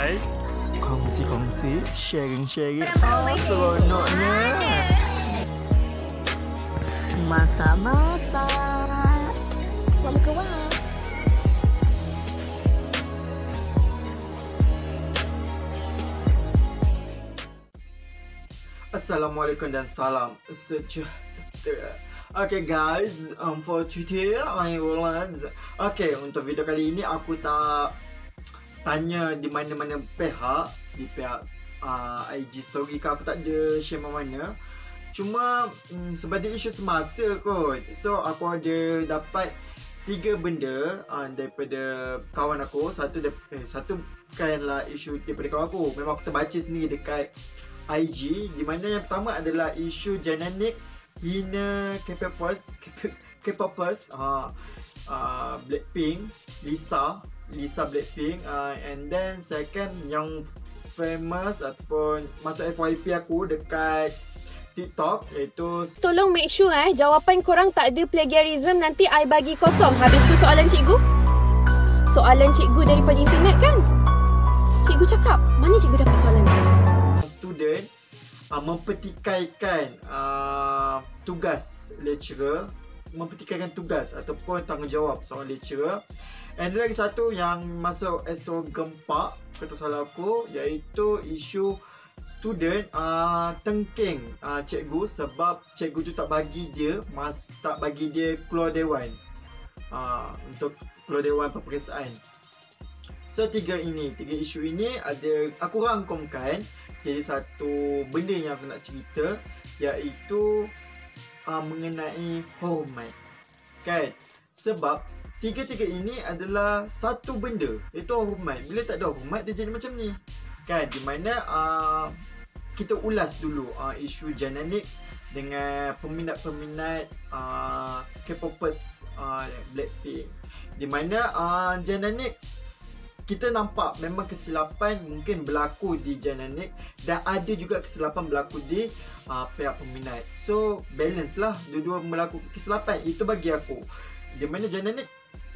guys. Kongsi-kongsi, sharing-sharing. Seronoknya. Masa-masa. Selamat keluar. Assalamualaikum dan salam sejahtera. Okay guys, for today I will okay, untuk video kali ini aku tak tanya di mana-mana pihak, di pihak IG story ke, aku tak ada share mana. Cuma sebab dia isu semasa kot, so aku ada dapat 3 benda daripada kawan aku. Satu bukanlah isu daripada kawan aku, memang aku terbaca sendiri dekat IG, di mana yang pertama adalah isu Jananik hina K-popers Blackpink, Lisa Blackpink, and then second yang famous ataupun masuk FYP aku dekat TikTok, iaitu tolong make sure jawapan korang tak ada plagiarism, nanti I bagi kosong. Habis tu soalan cikgu, soalan cikgu daripada internet kan. Cikgu cakap, mana cikgu dapat soalan ni? Student mempertikaikan tugas lecturer, mempertikaikan tugas ataupun tanggungjawab seorang lecturer. And lagi satu yang masuk Astro Gempak, kata salah aku, iaitu isu student tengking cikgu sebab cikgu tu tak bagi dia keluar dewan, untuk keluar dewan peperiksaan. So tiga isu ini ada aku rangkumkan jadi satu benda yang aku nak cerita, iaitu mengenai hormat, kan? Sebab tiga-tiga ini adalah satu benda, iaitu hormat. Bila tak ada hormat, dia jadi macam ni, kan? Di mana kita ulas dulu isu Jananik dengan peminat-peminat K-popers Blackpink. Di mana Jananik, kita nampak memang kesilapan mungkin berlaku di Jananik, dan ada juga kesilapan berlaku di pihak peminat. So balance lah, dua-dua melakukan kesilapan. Itu bagi aku. Di mana Jananik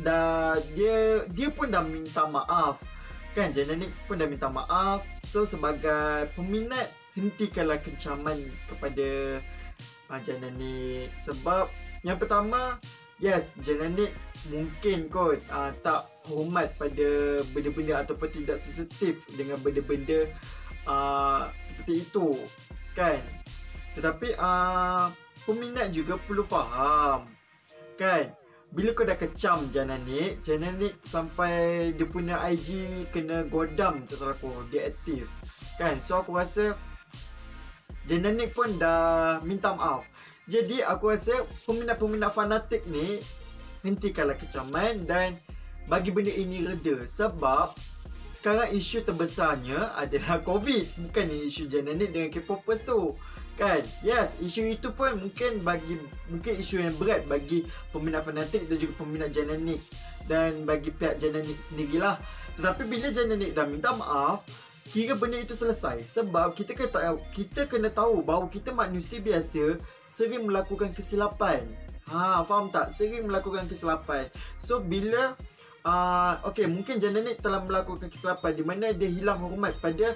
dia pun dah minta maaf, kan? Jananik pun dah minta maaf. So sebagai peminat, hentikanlah kencaman kepada Jananik. Sebab yang pertama, yes, Jananik mungkin kot tak hormat pada benda-benda ataupun tidak sensitif dengan benda-benda seperti itu, kan? Tetapi peminat juga perlu faham, kan? Bila kau dah kecam Jananik sampai dia punya IG kena godam, tak salah aku, dia aktif, kan? So aku rasa Jananik pun dah minta maaf. Jadi aku rasa peminat-peminat fanatik ni, hentikanlah kecaman dan bagi benda ini reda. Sebab sekarang isu terbesarnya adalah COVID, bukan isu Jananik dengan K-popers tu, kan? Yes, isu itu pun mungkin isu yang berat bagi peminat fanatik dan juga peminat Jananik, dan bagi pihak Jananik sendirilah. Tetapi bila Jananik dah minta maaf, kira benda itu selesai. Sebab kita kena tahu bahawa kita manusia biasa sering melakukan kesilapan. Faham tak? Sering melakukan kesilapan. So bila okay, mungkin Jananik telah melakukan kesilapan di mana dia hilang hormat pada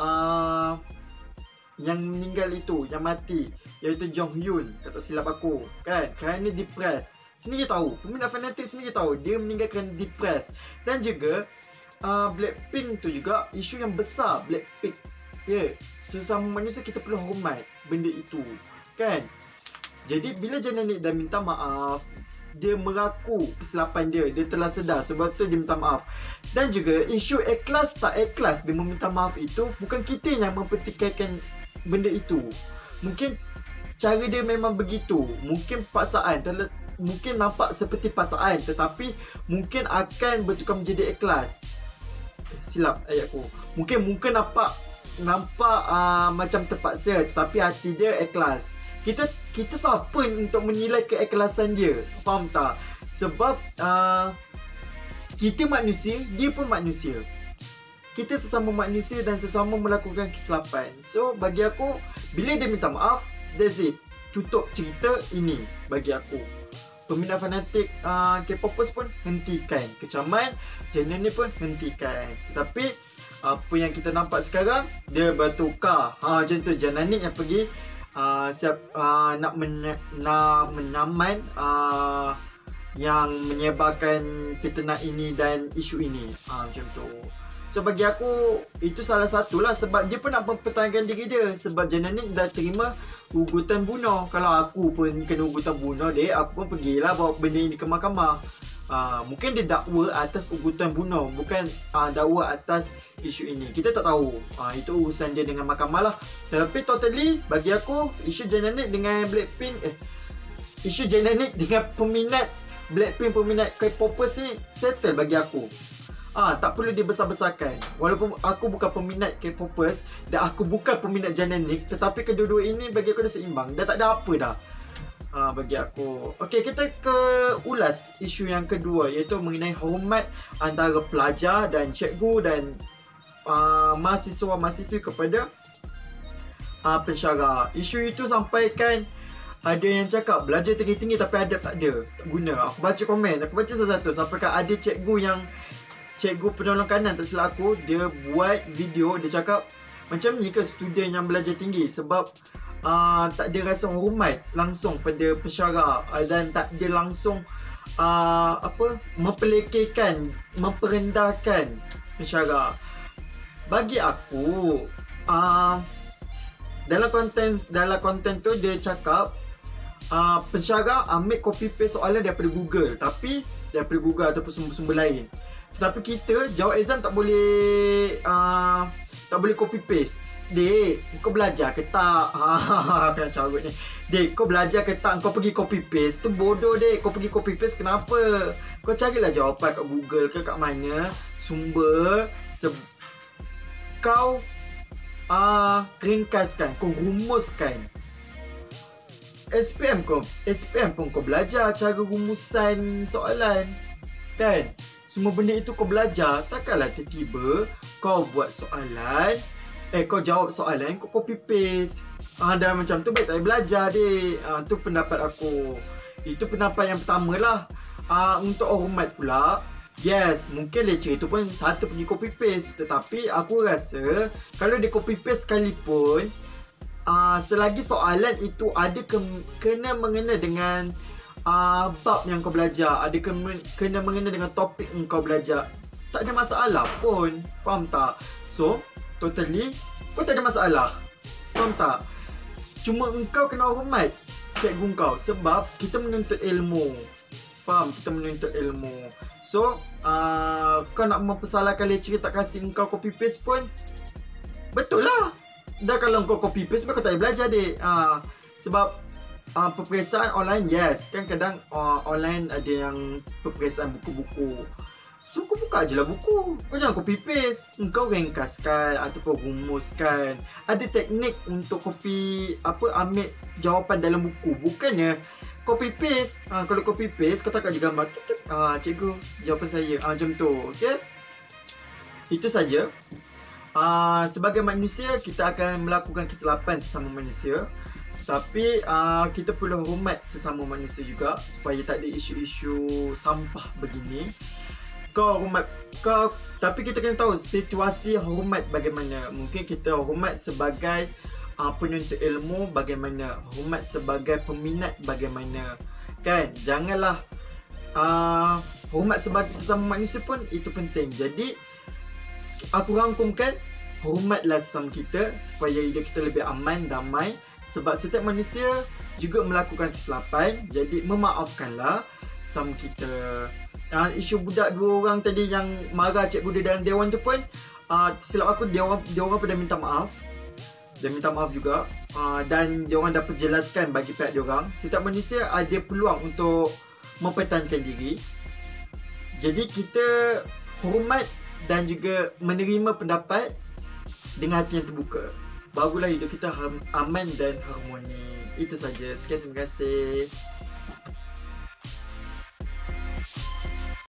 yang meninggal itu, yang mati, iaitu Jong Hyun, tak silap aku, kan? Kerana depres. Sendiri tahu, peminat fanatik sendiri tahu dia meninggalkan depres. Dan juga Blackpink tu juga isu yang besar. Blackpink, sesama manusia kita perlu hormat benda itu, kan? Jadi bila Jananik dah minta maaf, dia mengaku kesilapan dia telah sedar, sebab tu dia minta maaf. Dan juga isu ikhlas tak ikhlas dia meminta maaf itu, bukan kita yang mempertikaikan benda itu. Mungkin cara dia memang begitu, mungkin paksaan, mungkin nampak seperti paksaan, tetapi mungkin akan bertukar menjadi ikhlas. Silap ayatku. Mungkin nampak macam terpaksa, tetapi hati dia ikhlas. Kita siapa untuk menilai keikhlasan dia? Faham tak? Sebab kita manusia, dia pun manusia. Kita sesama manusia dan sesama melakukan kesilapan. So bagi aku, bila dia minta maaf, that's it. Tutup cerita ini bagi aku. Peminat fanatik K-popers pun hentikan kecaman, Jananik pun hentikan. Tetapi apa yang kita nampak sekarang dia bertukar. Macam tu Jananik yang pergi nak menyaman yang menyebarkan fitnah ini dan isu ini. Macam tu. So bagi aku itu salah satulah sebab dia pun nak mempertahankan diri dia. Sebab Jananik dah terima ugutan bunuh. Kalau aku pun kena ugutan bunuh aku pun pergilah bawa benda ini ke mahkamah. Mungkin dia dakwa atas ugutan bunuh, bukan dakwa atas isu ini. Kita tak tahu. Itu urusan dia dengan mahkamah lah. Tapi totally bagi aku isu Jananik dengan Blackpink isu Jananik dengan peminat Blackpink, peminat K-popers ni settle bagi aku. Tak perlu dibesar-besarkan. Walaupun aku bukan peminat K-popers dan aku bukan peminat Jananik, tetapi kedua-dua ini bagi aku dah seimbang. Dah tak ada apa dah bagi aku. Okey, kita ke ulas isu yang kedua, iaitu mengenai hormat antara pelajar dan cikgu dan mahasiswa-mahasiswi kepada pensyarah. Isu itu sampaikan ada yang cakap belajar tinggi-tinggi tapi adab tak ada, tak guna. Aku baca komen, aku baca satu-satu. Sampaikan ada cikgu penolong kanan, tak silap aku, dia buat video, dia cakap macam ni ke student yang belajar tinggi sebab tak ada rasa hormat langsung pada pensyarah dan tak ada langsung mempelekehkan, memperendahkan pensyarah. Bagi aku dalam konten tu dia cakap pensyarah ambil copy paste soalan daripada Google, tapi daripada Google ataupun sumber-sumber lain. Tapi kita jawab exam tak boleh copy paste. Dek, kau belajar ke tak? Kena carut ni. Dek, kau belajar ke tak? Kau pergi copy paste. Tu bodoh dek. Kau pergi copy paste kenapa? Kau carilah jawapan kat Google ke kat mana sumber. Kau ringkaskan, kau rumuskan. SPM pun kau belajar cara rumusan soalan, kan? Semua benda itu kau belajar. Takkanlah tiba-tiba kau buat soalan, kau jawab soalan, kau copy paste. Dan macam tu baik tak payah belajar dek. Tu pendapat aku. Itu pendapat yang pertama lah. Untuk hormat pula, yes, mungkin lecturer tu pun satu pergi copy paste. Tetapi aku rasa kalau dia copy paste sekalipun, selagi soalan itu ada kena mengena dengan bab yang kau belajar, ada kena mengena dengan topik yang kau belajar, tak ada masalah pun. Faham tak? So totally kau tak ada masalah. Faham tak? Cuma engkau kena hormat cikgu kau sebab kita menuntut ilmu. Faham? Kita menuntut ilmu. So kau nak mempersalahkan lecturer tak kasih engkau copy paste pun betul lah. Dah kalau kau copy paste sebab kau tak payah belajar dek. Sebab peperiksaan online, yes, kan kadang online ada yang peperiksaan buku-buku. So kau buka je lah buku. Kau jangan copy paste. Kau ringkaskan ataupun rumuskan. Ada teknik untuk ambil jawapan dalam buku. Bukannya copy paste. Kalau copy paste kau takkan je gambar. Cikgu, jawapan saya. Macam tu. Okay? Itu saja. Sebagai manusia, kita akan melakukan kesilapan sesama manusia. Tapi kita perlu hormat sesama manusia juga supaya tak ada isu-isu sampah begini. Tapi kita kena tahu situasi hormat bagaimana. Mungkin kita hormat sebagai penuntut ilmu bagaimana, hormat sebagai peminat bagaimana, kan? Janganlah hormat sebagai sesama manusia pun itu penting. Jadi aku rangkumkan, hormatlah sesama kita supaya hidup kita lebih aman, damai. Sebab setiap manusia juga melakukan kesilapan. Jadi memaafkanlah sesama kita. Isu budak 2 orang tadi yang marah cikgu dia dalam dewan tu pun, silap aku dia orang pun dah minta maaf. Dia minta maaf juga. Dan dia orang dah perjelaskan bagi pihak dia orang. Setiap manusia ada peluang untuk mempertahankan diri. Jadi kita hormat dan juga menerima pendapat dengan hati yang terbuka. Barulah hidup kita aman dan harmoni. Itu saja. Sekian, terima kasih.